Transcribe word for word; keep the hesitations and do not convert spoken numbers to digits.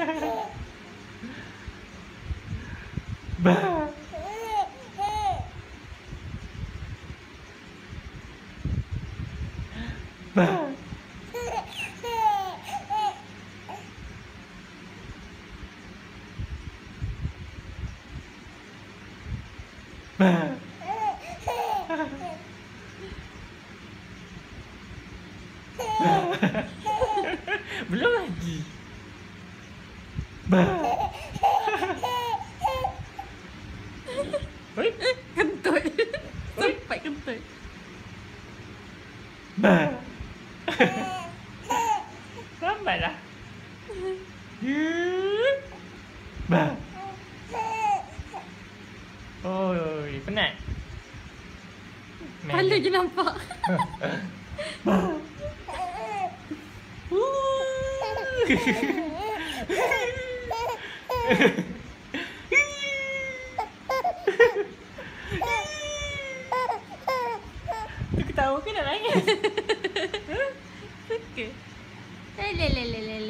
Ba. Ba. Ba. Belum lagi. Ba. Oi, Kentut. Sampai kentut. Ba. Lambatlah. Ba. Oi, penat. Kepala je nampak. Ba. Tu ketawa ke nak nangis? Suka. Lelelelelele.